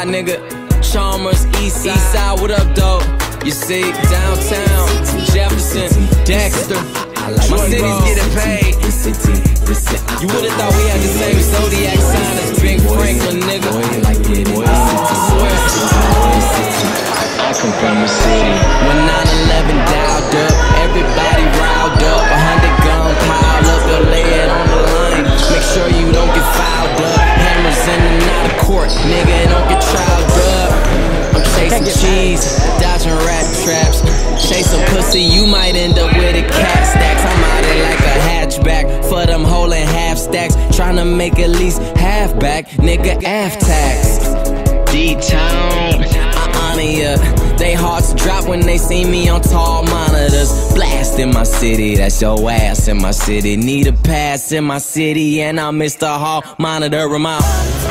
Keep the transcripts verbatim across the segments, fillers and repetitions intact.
side, nigga. Chalmers, east side. East side, what up, though? You see, downtown, Jefferson, Dexter. My city's getting paid. You would've thought we had the same zodiac sign as Big Franklin, nigga. I swear. I come from the city. When nine eleven dialed up, everybody riled up. A hundred gun piled up, they'll lay it on the line. Make sure you don't get fouled up. Hammers in and out of court, nigga, and don't get trialed up. I'm chasing cheese, dodging rat traps. Chasing pussy, you might end up with a cat stacks. I'm out here like a hatchback for them holding half stacks. Trying to make at least half back, nigga, half tax. D-Town, I honor ya. They hearts drop when they see me on tall monitors. Blast in my city, that's your ass in my city. Need a pass in my city, and I'm Mister Hall, monitor him out.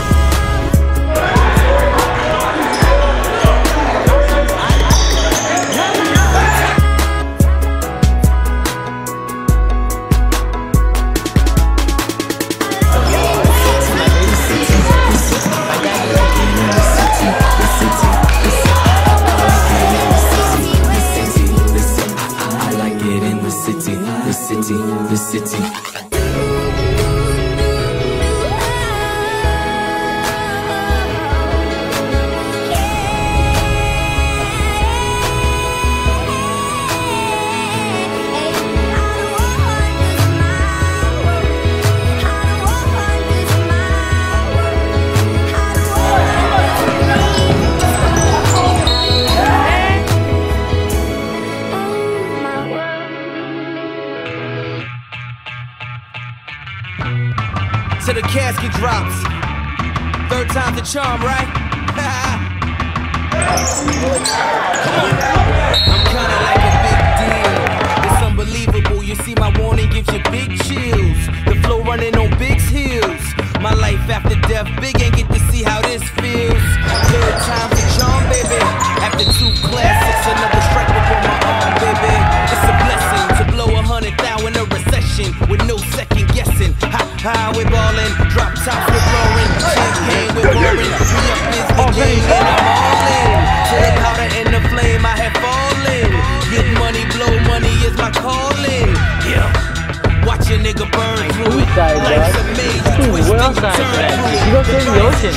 The city. Till the casket drops. Third time's the charm, right? I'm kinda like a big deal. It's unbelievable. You see, my warning gives you big chills. The flow running on Big's heels. My life after death, Big ain't get to see how this feels. Third time's the charm, baby. After two classics, another strike upon my arm, baby. It's a blessing to blow a hundred thousand in a recession with no second guessing. Ha ha, we're ballin', drop tops we're blowing, champagne we're pouring. We up is the game and I'm all in. To the powder and the flame I have fallen. Get money, blow money is my calling. Yeah, watch a nigga burn through it. Life's amazing, twist and turn through it. You go through the ocean.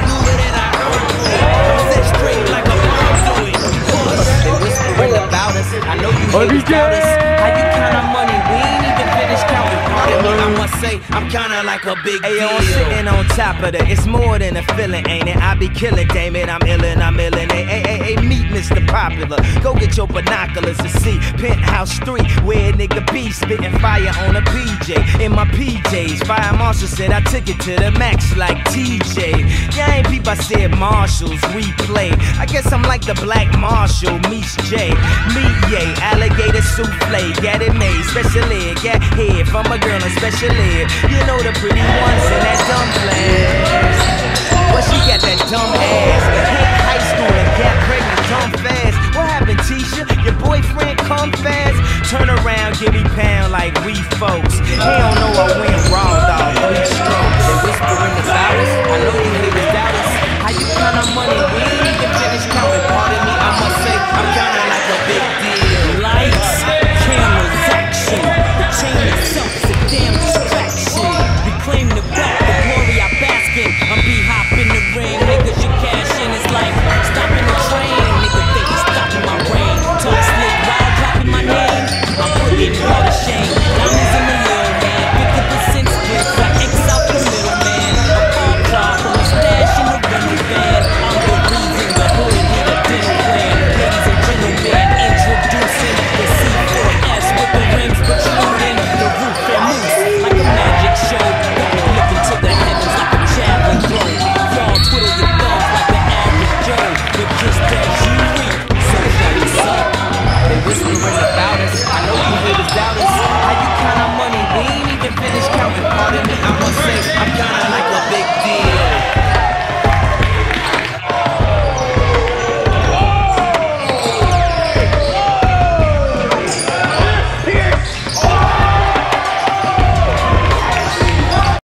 I'm set straight like a bird doing. They whispering about us. I know you hate about us. How you count our money? We ain't even finished counting. Pardon me, I must say I'm kinda like a big deal. Ayo, I'm sitting on top of it. It's more than a feeling, ain't it? I be killing, damn it. I'm illin', I'm illin'. Hey, hey, hey, hey, meet Mister Popular. Go get your binoculars to see Penthouse three, where a nigga be spitting fire on a P J. In my P Js, Fire Marshal said I took it to the max like T J. Yeah, ain't peep, I said Marshalls, we play. I guess I'm like the Black Marshall, meets J. Meet yay, alligator souffle, get it made, special ed, get head from a girl in special ed. You know the pretty ones in that dumb class. Well, she got that dumb ass. Hit high school and got pregnant dumb fast. What happened, Tisha? Your boyfriend come fast? Turn around, give me pound like we folks. He don't know I went raw, dog, three strokes. They whispering about us, I know you haters doubt us. How you count our money? We ain't even finished counting. Pardon me, I must say, I'm kinda like a big deal. Lights, cameras, action. The chain itself is a damn distraction. Reclaim the wealth, the glory I bask in. I'm B-hop in the ring, niggas you cash in. It's like stopping the train. Nigga think he's stopping my rain. Talk slick while dropping my name. I'm putting all the shame. Diamonds in the middle, man. fifty percent split. I X out the middle, man. A bar clock from a stash in the rental van. I'm the reason the hood need a dinner plan. Ladies and gentlemen, introducing the C four S with the rings protruding. The roof and moose like a magic show. Got me looking to the heavens like a javelin throw. Y'all twiddle your thumbs like the average Joe. But just as you reap, so shall you sow. They whispering about us. I know you haters doubt us.